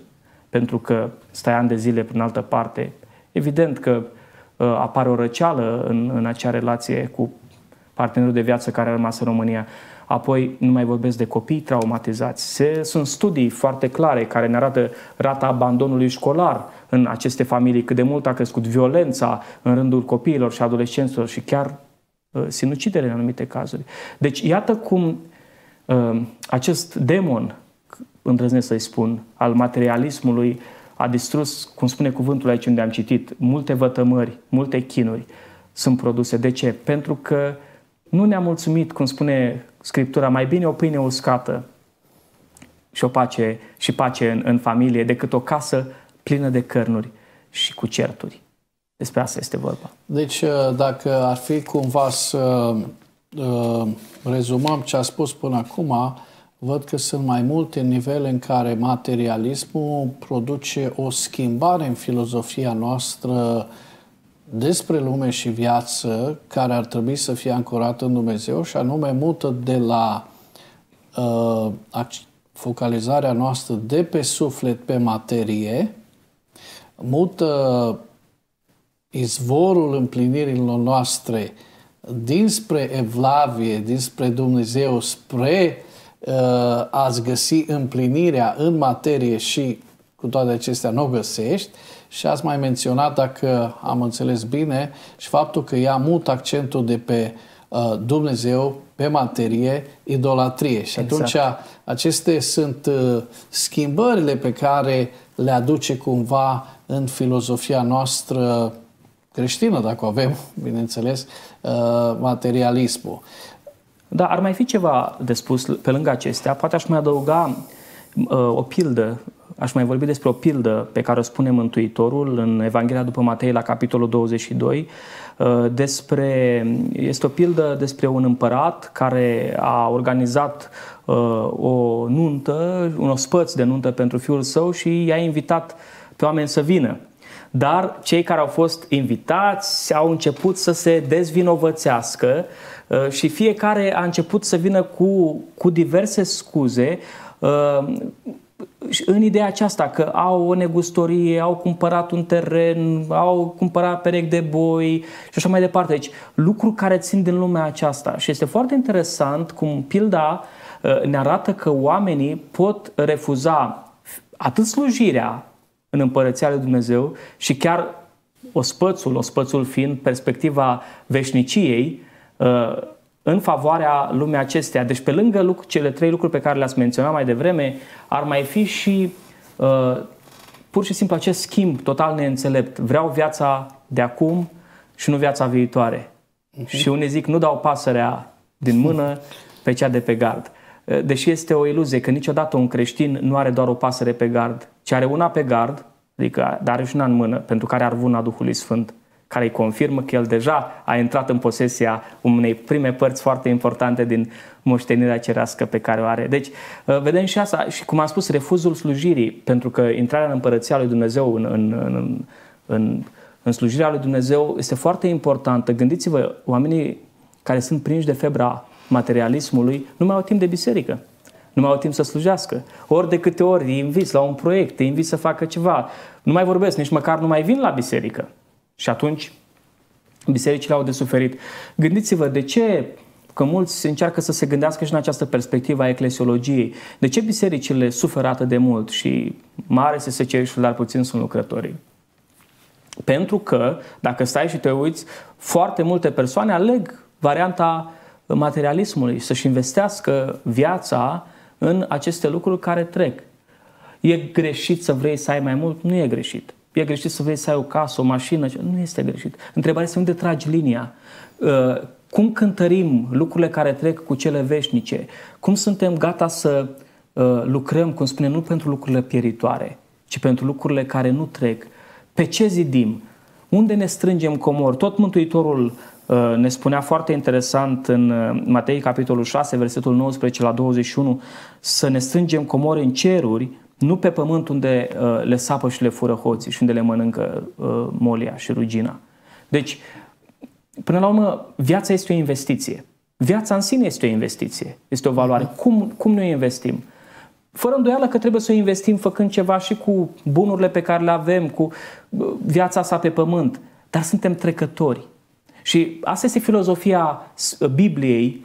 pentru că stai ani de zile prin altă parte, evident că uh, apare o răceală în, în acea relație cu partenerul de viață care a rămas în România. Apoi nu mai vorbesc de copii traumatizați. Se, sunt studii foarte clare care ne arată rata abandonului școlar în aceste familii, cât de mult a crescut violența în rândul copiilor și adolescenților și chiar uh, sinucidere în anumite cazuri. Deci iată cum uh, acest demon, îndrăznesc să-i spun, al materialismului a distrus, cum spune cuvântul aici unde am citit, multe vătămări, multe chinuri sunt produse. De ce? Pentru că nu ne-a mulțumit, cum spune Scriptura, mai bine o pâine uscată și o pace, și pace în, în familie decât o casă plină de cărnuri și cu certuri. Despre asta este vorba. Deci, dacă ar fi cumva să uh, rezumăm ce a spus până acum, văd că sunt mai multe nivele în care materialismul produce o schimbare în filozofia noastră despre lume și viață, care ar trebui să fie ancorată în Dumnezeu, și anume mută de la uh, focalizarea noastră de pe suflet pe materie, mută izvorul împlinirilor noastre dinspre evlavie, dinspre Dumnezeu, spre uh, a-ți găsi împlinirea în materie și cu toate acestea nu o găsești. Și ați mai menționat, dacă am înțeles bine, și faptul că ea mută accentul de pe uh, Dumnezeu, pe materie, idolatrie. Și exact. Atunci acestea sunt uh, schimbările pe care le aduce cumva în filozofia noastră creștină, dacă o avem, bineînțeles, uh, materialismul. Da, ar mai fi ceva de spus pe lângă acestea. Poate aș mai adăuga uh, o pildă. Aș mai vorbi despre o pildă pe care o spune Mântuitorul în Evanghelia după Matei la capitolul douăzeci și doi. Despre, este o pildă despre un împărat care a organizat o nuntă, un ospăț de nuntă pentru fiul său și i-a invitat pe oameni să vină. Dar cei care au fost invitați au început să se dezvinovățească și fiecare a început să vină cu, cu diverse scuze în ideea aceasta că au o negustorie, au cumpărat un teren, au cumpărat perechi de boi și așa mai departe. Deci lucruri care țin din lumea aceasta. Și este foarte interesant cum pilda ne arată că oamenii pot refuza atât slujirea în Împărăția lui Dumnezeu și chiar ospățul, ospățul fiind perspectiva veșniciei, în favoarea lumii acesteia. Deci pe lângă lucru, cele trei lucruri pe care le-ați menționat mai devreme, ar mai fi și uh, pur și simplu acest schimb total neînțelept. Vreau viața de acum și nu viața viitoare. Uh-huh. Și unii zic, nu dau pasărea din mână pe cea de pe gard. Deși este o iluzie că niciodată un creștin nu are doar o pasăre pe gard, ci are una pe gard, adică dar are și una în mână, pentru care are vuna Duhului Sfânt, care îi confirmă că el deja a intrat în posesia unei prime părți foarte importante din moștenirea cerească pe care o are. Deci, vedem și asta, și cum am spus, refuzul slujirii, pentru că intrarea în Împărăția lui Dumnezeu, în, în, în, în, în slujirea lui Dumnezeu, este foarte importantă. Gândiți-vă, oamenii care sunt prinși de febra materialismului nu mai au timp de biserică, nu mai au timp să slujească. Ori de câte ori îi inviți la un proiect, îi inviți să facă ceva, nu mai vorbesc, nici măcar nu mai vin la biserică. Și atunci bisericile au de suferit. Gândiți-vă de ce, că mulți încearcă să se gândească și în această perspectivă a eclesiologiei, de ce bisericile suferă atât de mult și mare se secerișul, dar puțin sunt lucrătorii. Pentru că, dacă stai și te uiți, foarte multe persoane aleg varianta materialismului, să-și investească viața în aceste lucruri care trec. E greșit să vrei să ai mai mult? Nu e greșit. E greșit să vrei să ai o casă, o mașină? Nu este greșit. Întrebarea este unde tragi linia. Cum cântărim lucrurile care trec cu cele veșnice? Cum suntem gata să lucrăm, cum spune, nu pentru lucrurile pieritoare, ci pentru lucrurile care nu trec? Pe ce zidim? Unde ne strângem comori? Tot Mântuitorul ne spunea foarte interesant în Matei, capitolul șase, versetul nouăsprezece la douăzeci și unu, să ne strângem comori în ceruri, nu pe pământ unde uh, le sapă și le fură hoții și unde le mănâncă uh, molia și rugina. Deci, până la urmă, viața este o investiție. Viața în sine este o investiție, este o valoare. Cum, cum noi investim? fără îndoială că trebuie să o investim făcând ceva și cu bunurile pe care le avem, cu viața asta pe pământ, dar suntem trecători. Și asta este filozofia Bibliei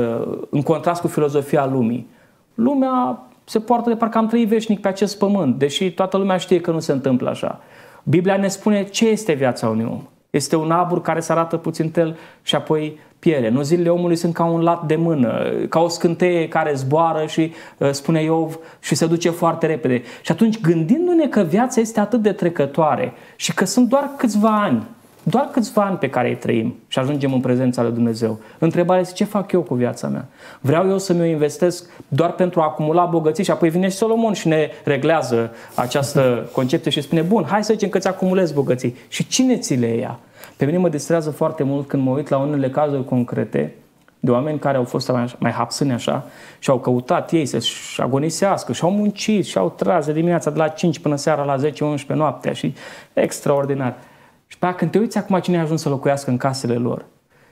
în contrast cu filozofia lumii. Lumea se poartă de parcă am trăit veșnic pe acest pământ, deși toată lumea știe că nu se întâmplă așa. Biblia ne spune ce este viața unui om. Este un abur care se arată puțin tel și apoi piere. Nu, zilele omului sunt ca un lat de mână, ca o scânteie care zboară și spune Iov și se duce foarte repede. Și atunci, gândindu-ne că viața este atât de trecătoare și că sunt doar câțiva ani, doar câțiva ani pe care îi trăim și ajungem în prezența lui Dumnezeu. Întrebarea este ce fac eu cu viața mea? Vreau eu să mi-o investesc doar pentru a acumula bogății și apoi vine și Solomon și ne reglează această concepție și spune, bun, hai să zicem că îți acumulezi bogății. Și cine ți le ia? Pe mine mă distrează foarte mult când mă uit la unele cazuri concrete de oameni care au fost mai hapsâni așa și au căutat ei să-și agonisească și au muncit și au tras de dimineața de la cinci până seara la zece unsprezece noaptea și extraordinar. Și pe aia, când te uiți acum cine a ajuns să locuiască în casele lor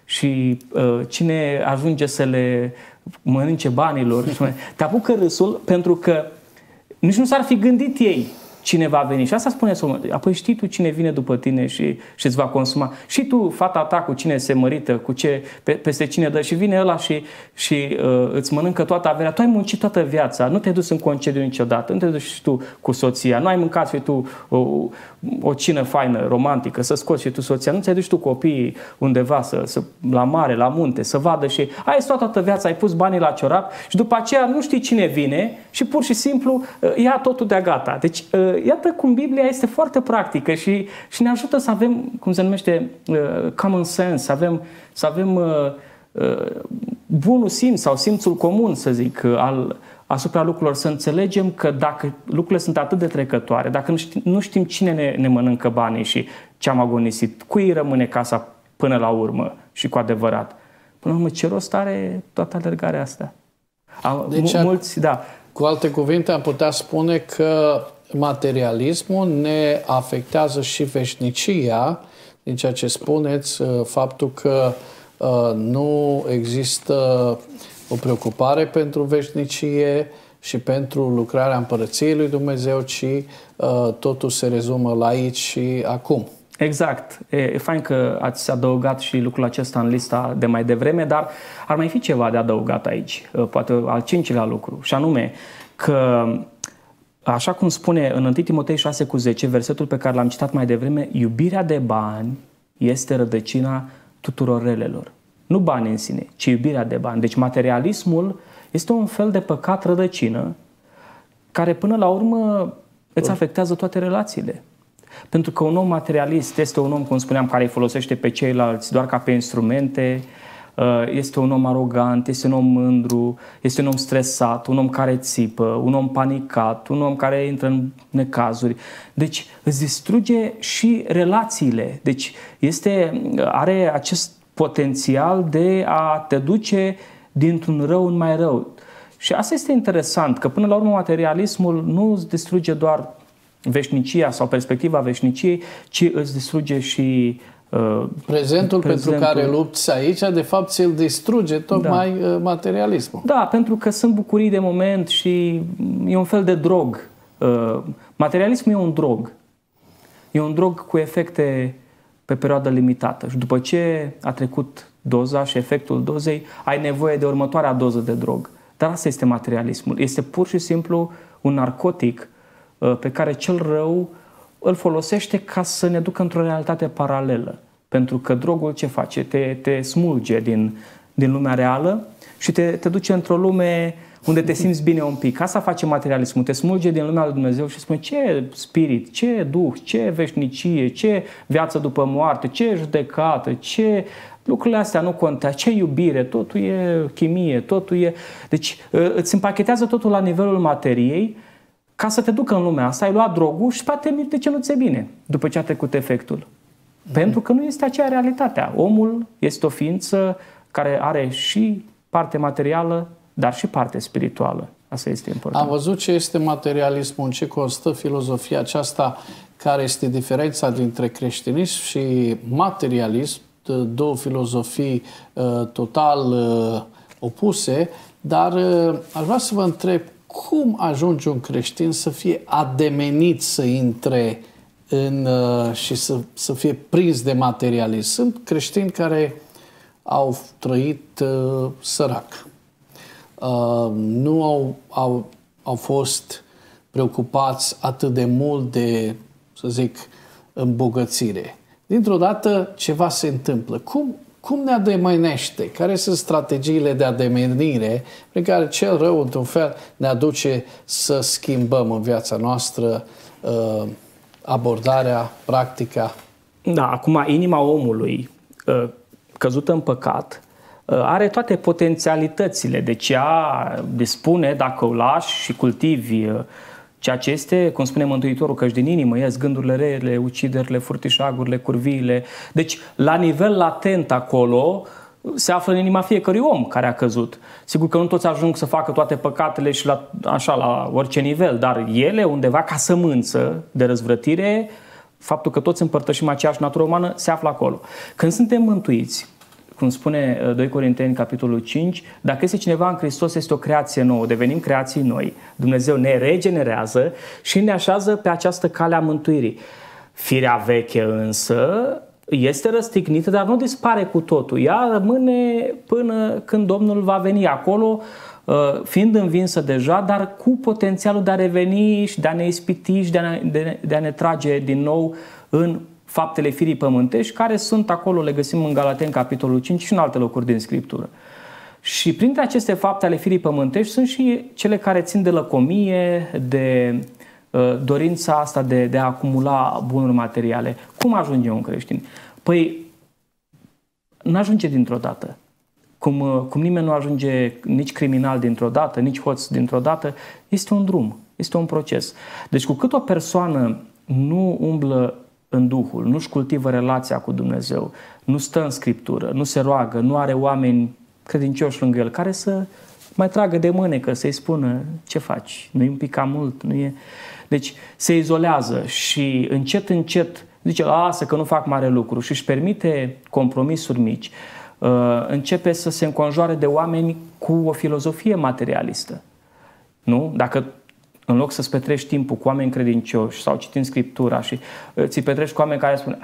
și uh, cine ajunge să le mănânce banilor, te apucă râsul pentru că nici nu s-ar fi gândit ei cine va veni. Și asta spune Solomon. Apoi știi tu cine vine după tine și, și îți va consuma. Și tu, fata ta, cu cine se mărită, cu ce, pe, peste cine dă și vine ăla și, și uh, îți mănâncă toată averea. Tu ai muncit toată viața, nu te-ai dus în concediu niciodată, nu te duci și tu cu soția, nu ai mâncat și tu o, o cină faină, romantică, să scoți și tu soția, nu ți-ai dus tu copiii undeva, să, să, la mare, la munte, să vadă și ai stat toată viața, ai pus banii la ciorap și după aceea nu știi cine vine și pur și simplu uh, ia totul de-a gata. Deci uh, iată cum Biblia este foarte practică și, și ne ajută să avem, cum se numește, uh, common sense, să avem, să avem uh, uh, bunul simț sau simțul comun, să zic, uh, al, asupra lucrurilor, să înțelegem că dacă lucrurile sunt atât de trecătoare, dacă nu știm, nu știm cine ne, ne mănâncă banii și ce am agonisit, cui rămâne casa până la urmă și cu adevărat. Până la urmă, ce rost are toată alergarea asta? Deci, mulți, da. Cu alte cuvinte, am putea spune că materialismul ne afectează și veșnicia, din ceea ce spuneți, faptul că uh, nu există o preocupare pentru veșnicie și pentru lucrarea Împărăției lui Dumnezeu, ci uh, totul se rezumă la aici și acum. Exact. E, e fain că ați adăugat și lucrul acesta în lista de mai devreme, dar ar mai fi ceva de adăugat aici, poate al cincilea lucru, și anume că, așa cum spune în întâi Timotei șase cu zece, versetul pe care l-am citat mai devreme, iubirea de bani este rădăcina tuturor relelor. Nu bani în sine, ci iubirea de bani. Deci materialismul este un fel de păcat rădăcină care până la urmă îți afectează toate relațiile. Pentru că un om materialist este un om, cum spuneam, care îi folosește pe ceilalți doar ca pe instrumente, este un om arogant, este un om mândru, este un om stresat, un om care țipă, un om panicat, un om care intră în necazuri. Deci îți distruge și relațiile. Deci este, are acest potențial de a te duce dintr-un rău în mai rău. Și asta este interesant, că până la urmă materialismul nu îți distruge doar veșnicia sau perspectiva veșniciei, ci îți distruge și uh, prezentul, prezentul pentru care lupți aici, de fapt ți-l distruge tocmai da. materialismul. Da, pentru că sunt bucurii de moment și e un fel de drog. Uh, materialismul e un drog. E un drog cu efecte pe perioadă limitată și după ce a trecut doza și efectul dozei, ai nevoie de următoarea doză de drog. Dar asta este materialismul. Este pur și simplu un narcotic pe care cel rău îl folosește ca să ne ducă într-o realitate paralelă. Pentru că drogul ce face? Te, te smulge din, din lumea reală și te, te duce într-o lume unde te simți bine un pic. Asta face materialismul. Te smulge din lumea lui Dumnezeu și spune ce spirit, ce duh, ce veșnicie, ce viață după moarte, ce judecată, ce... Lucrurile astea nu contează. Ce iubire, totul e chimie, totul e... Deci îți împachetează totul la nivelul materiei ca să te ducă în lumea asta, ai luat drogul și poate te miri de ce nu ți-e bine după ce a trecut efectul. Mm-hmm. Pentru că nu este aceea realitatea. Omul este o ființă care are și parte materială, dar și parte spirituală. Asta este important. Am văzut ce este materialismul, în ce constă filozofia aceasta, care este diferența dintre creștinism și materialism, două filozofii uh, total uh, opuse, dar uh, aș vrea să vă întreb cum ajunge un creștin să fie ademenit să intre în, uh, și să, să fie prins de materialism? Sunt creștini care au trăit uh, sărac. Uh, nu au, au, au fost preocupați atât de mult de, să zic, îmbogățire. Dintr-o dată ceva se întâmplă. Cum, cum ne ademenește? Care sunt strategiile de ademenire prin care cel rău, într-un fel, ne aduce să schimbăm în viața noastră uh, abordarea, practica? Da, acum inima omului uh, căzută în păcat uh, are toate potențialitățile. Deci ea dispune, dacă o lași și cultivi uh, ceea ce este, cum spune Mântuitorul, că din inimă ies gândurile rele, uciderile, furtișagurile, curviile. Deci, la nivel latent acolo, se află în inima fiecărui om care a căzut. Sigur că nu toți ajung să facă toate păcatele și la, așa, la orice nivel, dar ele, undeva, ca sămânță de răzvrătire, faptul că toți împărtășim aceeași natură umană, se află acolo. Când suntem mântuiți, cum spune doi Corinteni, capitolul cinci, dacă este cineva în Hristos, este o creație nouă, devenim creații noi. Dumnezeu ne regenerează și ne așează pe această cale a mântuirii. Firea veche însă este răstignită, dar nu dispare cu totul. Ea rămâne până când Domnul va veni acolo, fiind învinsă deja, dar cu potențialul de a reveni și de a ne ispiti și de a ne, de, de a ne trage din nou în faptele firii pământești, care sunt acolo, le găsim în Galateni, capitolul cinci și în alte locuri din Scriptură. Și printre aceste fapte ale firii pământești sunt și cele care țin de lăcomie, de uh, dorința asta de, de a acumula bunuri materiale. Cum ajunge un creștin? Păi, nu ajunge dintr-o dată. Cum, uh, cum nimeni nu ajunge nici criminal dintr-o dată, nici hoț dintr-o dată, este un drum, este un proces. Deci cu cât o persoană nu umblă în Duhul, nu-și cultivă relația cu Dumnezeu, nu stă în Scriptură, nu se roagă, nu are oameni credincioși lângă el, care să mai tragă de mânecă, să-i spună ce faci, nu-i un pic cam mult, nu e... Deci se izolează și încet, încet zice, lasă că nu fac mare lucru și își permite compromisuri mici, începe să se înconjoare de oameni cu o filozofie materialistă. Nu? Dacă în loc să-ți petrești timpul cu oameni credincioși sau citind Scriptura și ți petrești cu oameni care spun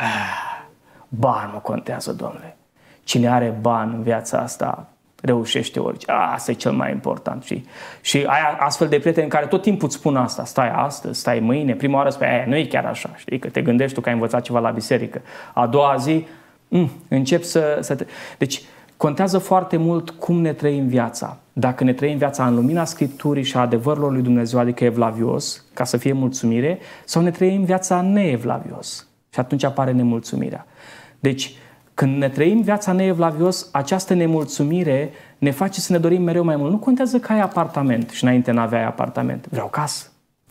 bani nu contează, domnule. Cine are bani în viața asta reușește orice. Asta e cel mai important. Și, și ai astfel de prieteni care tot timpul îți spun asta. Stai astăzi, stai mâine. Prima oară spui, nu e chiar așa. Știi? Că te gândești tu că ai învățat ceva la biserică. A doua zi mh, începi să, să te... Deci contează foarte mult cum ne trăim viața. Dacă ne trăim viața în lumina Scripturii și a adevărilor lui Dumnezeu, adică evlavios, ca să fie mulțumire, sau ne trăim viața neevlavios. Și atunci apare nemulțumirea. Deci, când ne trăim viața neevlavios, această nemulțumire ne face să ne dorim mereu mai mult. Nu contează că ai apartament și înainte n-aveai apartament. Vreau casă.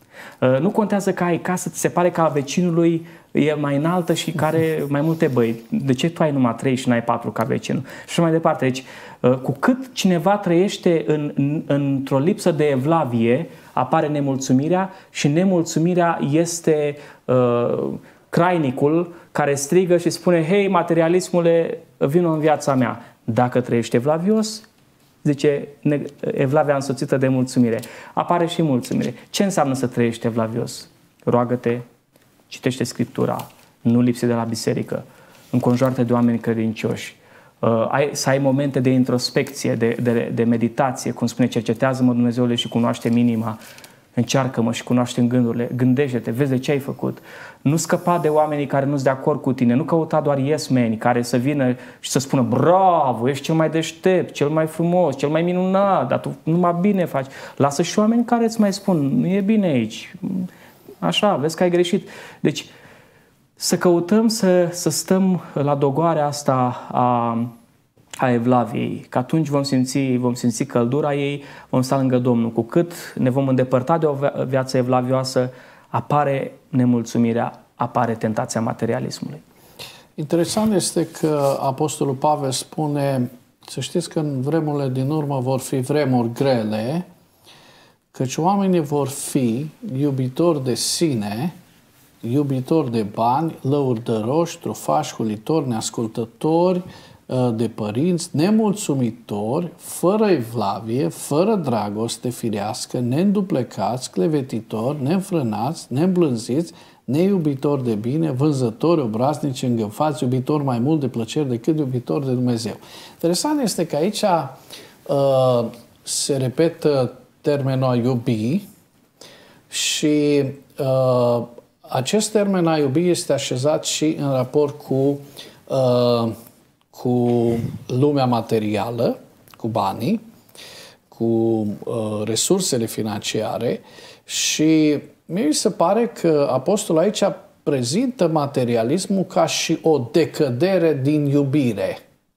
Nu contează că ai casă, ți se pare că a vecinului e mai înaltă și care mai multe băi. De ce tu ai numai trei și n-ai patru ca vecinul? Și mai departe. Deci, cu cât cineva trăiește în, în, într-o lipsă de evlavie, apare nemulțumirea și nemulțumirea este uh, crainicul care strigă și spune, hei, materialismule, vino în viața mea. Dacă trăiești evlavios, zice, evlavia însoțită de mulțumire. Apare și mulțumire. Ce înseamnă să trăiești evlavios? Roagă-te, citește Scriptura, nu lipsi de la biserică, înconjoară-te de oameni credincioși, uh, ai, să ai momente de introspecție, de, de, de meditație, cum spune, cercetează-mă, Dumnezeule, și cunoaște-mi inima, încearcă-mă și cunoaște-mi gândurile, gândește-te, vezi de ce ai făcut. Nu scăpa de oamenii care nu-s de acord cu tine, nu căuta doar yes-meni care să vină și să spună, bravo, ești cel mai deștept, cel mai frumos, cel mai minunat, dar tu numai bine faci. Lasă și oameni care îți mai spun, nu e bine aici, așa, vezi că ai greșit. Deci, să căutăm să, să stăm la dogoarea asta a, a evlaviei, că atunci vom simți, vom simți căldura ei, vom sta lângă Domnul. Cu cât ne vom îndepărta de o viață evlavioasă, apare nemulțumirea, apare tentația materialismului. Interesant este că Apostolul Pavel spune, să știți că în vremurile din urmă vor fi vremuri grele, căci oamenii vor fi iubitori de sine, iubitori de bani, lăudăroși, trufași, hulitori, neascultători, de părinți, nemulțumitori, fără evlavie, fără dragoste firească, neînduplecați, clevetitori, neînfrânați, neîmblânziți, neiubitori de bine, vânzători, obraznici, îngânfați, iubitori mai mult de plăceri decât iubitori de Dumnezeu. Interesant este că aici uh, se repetă termenul a iubi și uh, acest termen a iubi este așezat și în raport cu, uh, cu lumea materială, cu banii, cu uh, resursele financiare și mie mi se pare că apostolul aici prezintă materialismul ca și o decădere din iubire.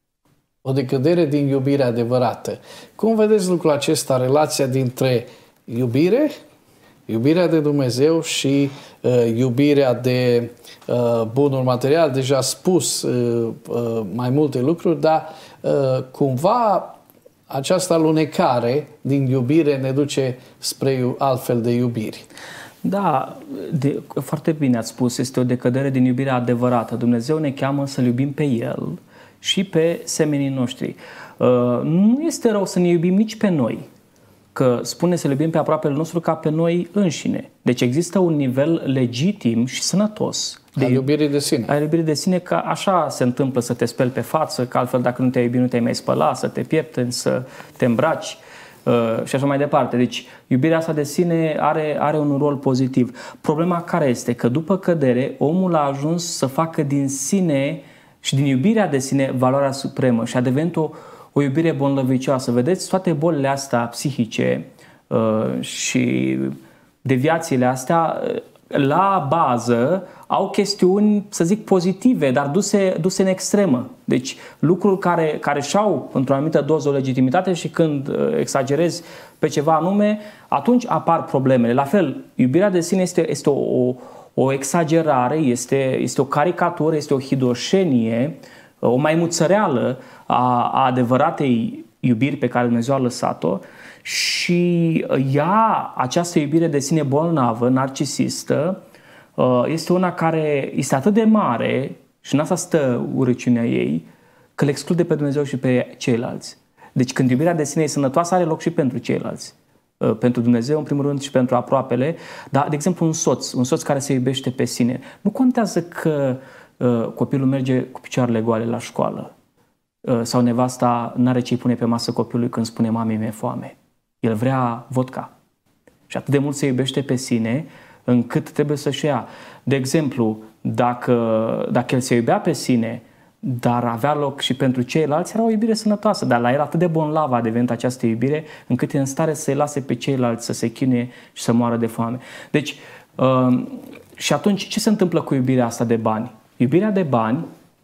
O decădere din iubire adevărată. Cum vedeți lucrul acesta, relația dintre iubire, iubirea de Dumnezeu și uh, iubirea de uh, bunuri materiale? Deja spus uh, uh, mai multe lucruri, dar uh, cumva această alunecare din iubire ne duce spre altfel de iubiri. Da, de, foarte bine ați spus, este o decădere din iubirea adevărată. Dumnezeu ne cheamă să-L iubim pe El și pe semenii noștri. Uh, nu este rău să ne iubim nici pe noi, că spune să-L iubim pe aproapele nostru ca pe noi înșine. Deci există un nivel legitim și sănătos de a iubirii de sine. A iubirii de sine, că așa se întâmplă să te speli pe față, că altfel dacă nu te-ai iubit nu te-ai mai spăla, să te piepteni, să te îmbraci uh, și așa mai departe. Deci iubirea asta de sine are, are un rol pozitiv. Problema care este? Că după cădere omul a ajuns să facă din sine și din iubirea de sine valoarea supremă și a devenit o, o iubire bonlăvicioasă. Vedeți, toate bolile astea psihice uh, și deviațiile astea la bază au chestiuni, să zic, pozitive, dar duse, duse în extremă. Deci lucruri care, care și-au într-o anumită doză o legitimitate și când exagerezi pe ceva anume, atunci apar problemele. La fel, iubirea de sine este, este o, o, o exagerare, este, este o caricatură, este o hidoșenie, o maimuțăreală a, a adevăratei iubiri pe care Dumnezeu a lăsat-o și ea, această iubire de sine bolnavă, narcisistă, este una care este atât de mare și în asta stă urăciunea ei, că le exclude pe Dumnezeu și pe ceilalți. Deci când iubirea de sine e sănătoasă, are loc și pentru ceilalți. Pentru Dumnezeu, în primul rând, și pentru aproapele. Dar, de exemplu, un soț, un soț care se iubește pe sine. Nu contează că uh, copilul merge cu picioarele goale la școală uh, sau nevasta n-are ce-i pune pe masă copilului când spune mamei mi-e foame. El vrea vodka. Și atât de mult se iubește pe sine încât trebuie să-și ia. De exemplu, dacă, dacă el se iubea pe sine, dar avea loc și pentru ceilalți, era o iubire sănătoasă. Dar la el atât de bonlavă a devenit această iubire, încât e în stare să-i lase pe ceilalți să se chinuie și să moară de foame. Deci, uh, și atunci, ce se întâmplă cu iubirea asta de bani? Iubirea de bani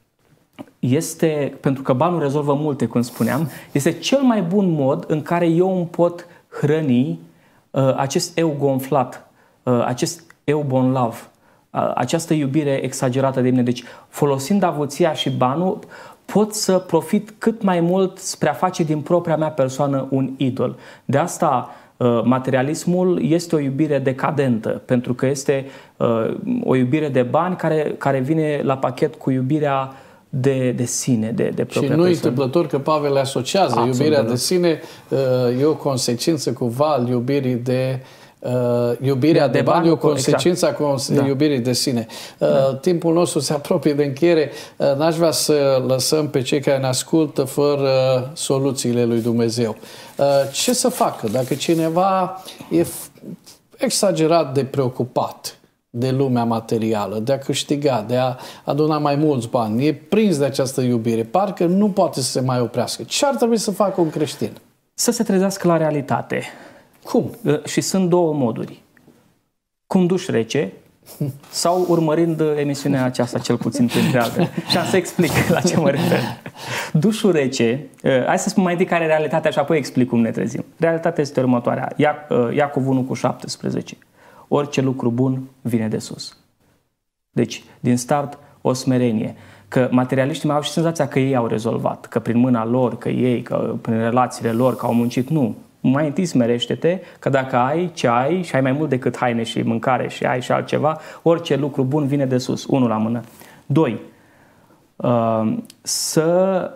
este, pentru că banul rezolvă multe, cum spuneam, este cel mai bun mod în care eu îmi pot hrăni uh, acest eu gonflat, uh, acest eu bonlav, uh, această iubire exagerată de mine. Deci, folosind avuția și banul, pot să profit cât mai mult spre a face din propria mea persoană un idol. De asta, uh, materialismul este o iubire decadentă, pentru că este uh, o iubire de bani care, care vine la pachet cu iubirea de, de sine, de, de propria și nu e persoană. întâmplător că Pavel le asociază. Absolut, iubirea de sine uh, e o consecință cumva al iubirii de uh, iubirea de, de bani, e o consecință exact. a iubirii da. de sine. Uh, da. Timpul nostru se apropie de încheiere. Uh, n-aș vrea să lăsăm pe cei care ne ascultă fără soluțiile lui Dumnezeu. Uh, ce să facă dacă cineva e exagerat de preocupat de lumea materială, de a câștiga, de a aduna mai mulți bani, e prins de această iubire, parcă nu poate să se mai oprească. Ce ar trebui să facă un creștin? Să se trezească la realitate. Cum? Și sunt două moduri. Cu un duș rece sau urmărind emisiunea aceasta, cel puțin printre altele. Și am să explic la ce mă refer. Dușul rece, hai să spun mai întâi care e realitatea și apoi explic cum ne trezim. Realitatea este următoarea. Iacov unu cu șaptesprezece. Orice lucru bun vine de sus. Deci, din start, o smerenie. Că materialiștii mai au și senzația că ei au rezolvat, că prin mâna lor, că ei, că prin relațiile lor, că au muncit. Nu. Mai întâi smerește-te, că dacă ai ce ai și ai mai mult decât haine și mâncare și ai și altceva, orice lucru bun vine de sus. Unul la mână. Doi. Să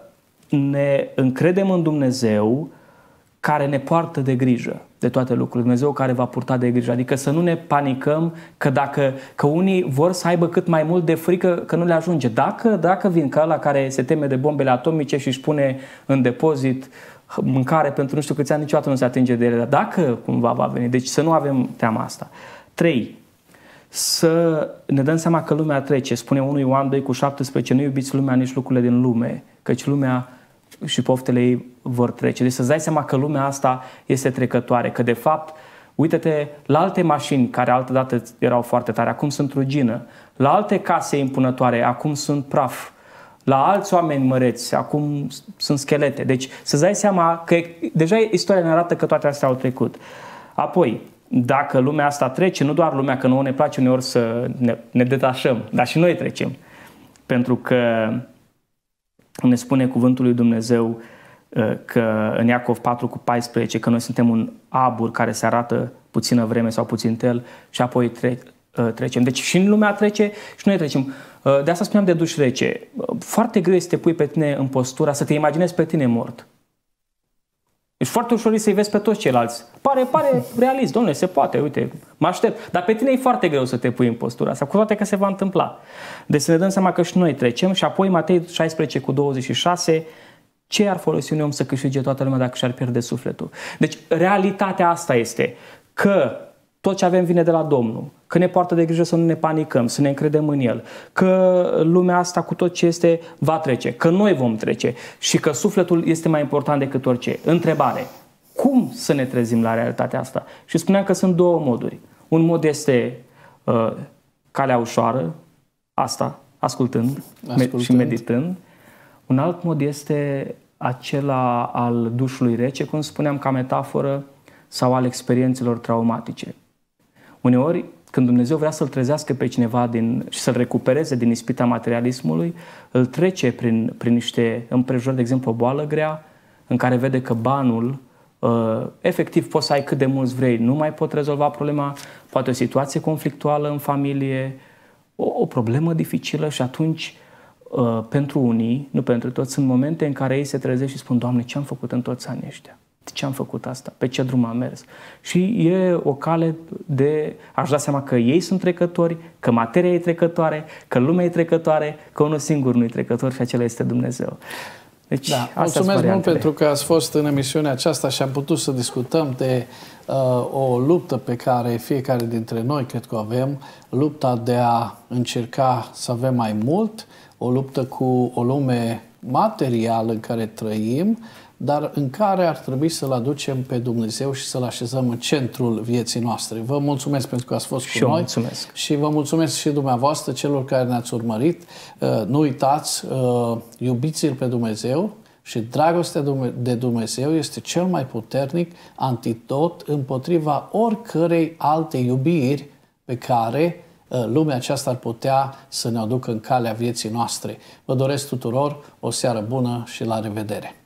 ne încredem în Dumnezeu care ne poartă de grijă de toate lucrurile, Dumnezeu care va purta de grijă. Adică să nu ne panicăm că dacă că unii vor să aibă cât mai mult de frică că nu le ajunge. Dacă, dacă vin ca ăla care se teme de bombele atomice și își pune în depozit mâncare pentru nu știu câți ani, niciodată nu se atinge de ele. Dar dacă cumva va veni, deci să nu avem teama asta. trei. Să ne dăm seama că lumea trece. Spune unu Ioan doi cu șaptesprezece, nu iubiți lumea, nici lucrurile din lume, căci lumea și poftele ei vor trece. Deci să-ți dai seama că lumea asta este trecătoare, că de fapt, uite-te la alte mașini care altădată erau foarte tare, acum sunt rugină, la alte case impunătoare, acum sunt praf, la alți oameni măreți, acum sunt schelete. Deci să-ți dai seama că deja istoria ne arată că toate astea au trecut. Apoi, dacă lumea asta trece, nu doar lumea, că nouă ne place uneori să ne, ne detașăm, dar și noi trecem. Pentru că ne spune cuvântul lui Dumnezeu că în Iacov patru cu paisprezece că noi suntem un abur care se arată puțină vreme sau puțin tel și apoi tre- trecem. Deci și în lumea trece și noi trecem. De asta spuneam de duș rece. Foarte greu să te pui pe tine în postura, să te imaginezi pe tine mort. Deci foarte ușor să-i vezi pe toți ceilalți. Pare, pare realist, domnule, se poate, uite, mă aștept. Dar pe tine e foarte greu să te pui în postura asta, cu toate că se va întâmpla. Deci să ne dăm seama că și noi trecem. Și apoi Matei șaisprezece cu douăzeci și șase, ce ar folosi un om să câștige toată lumea dacă și-ar pierde sufletul? Deci realitatea asta este că tot ce avem vine de la Domnul, că ne poartă de grijă să nu ne panicăm, să ne încredem în El, că lumea asta cu tot ce este va trece, că noi vom trece și că sufletul este mai important decât orice. Întrebare: cum să ne trezim la realitatea asta? Și spuneam că sunt două moduri. Un mod este uh, calea ușoară, asta, ascultând, ascultând și meditând. Un alt mod este acela al dușului rece, cum spuneam, ca metaforă, sau al experiențelor traumatice. Uneori, când Dumnezeu vrea să-l trezească pe cineva din, și să-l recupereze din ispita materialismului, îl trece prin, prin niște împrejurări, de exemplu o boală grea, în care vede că banul, uh, efectiv poți să ai cât de mulți vrei, nu mai pot rezolva problema, poate o situație conflictuală în familie, o, o problemă dificilă și atunci, uh, pentru unii, nu pentru toți, sunt momente în care ei se trezesc și spun: Doamne, ce am făcut în toți anii ăștia? De ce am făcut asta? Pe ce drum am mers? Și e o cale de a-și da seama că ei sunt trecători, că materia e trecătoare, că lumea e trecătoare, că unul singur nu e trecător și acela este Dumnezeu. Deci, da, mulțumesc mult pentru că ați fost în emisiunea aceasta și am putut să discutăm de uh, o luptă pe care fiecare dintre noi cred că o avem, lupta de a încerca să avem mai mult, o luptă cu o lume materială în care trăim, dar în care ar trebui să-L aducem pe Dumnezeu și să-L așezăm în centrul vieții noastre. Vă mulțumesc pentru că ați fost și cu noi mulțumesc. Și vă mulțumesc și dumneavoastră, celor care ne-ați urmărit. Nu uitați, iubiți-L pe Dumnezeu și dragostea de Dumnezeu este cel mai puternic antidot împotriva oricărei alte iubiri pe care lumea aceasta ar putea să ne aducă în calea vieții noastre. Vă doresc tuturor o seară bună și la revedere!